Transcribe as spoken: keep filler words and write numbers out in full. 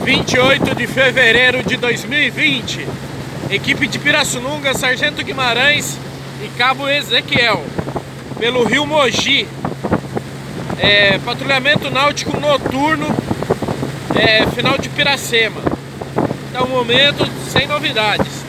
vinte e oito de fevereiro de dois mil e vinte, equipe de Pirassununga, Sargento Guimarães e Cabo Ezequiel, pelo rio Mogi, é, patrulhamento náutico noturno, é, final de Piracema. Até o momento, sem novidades.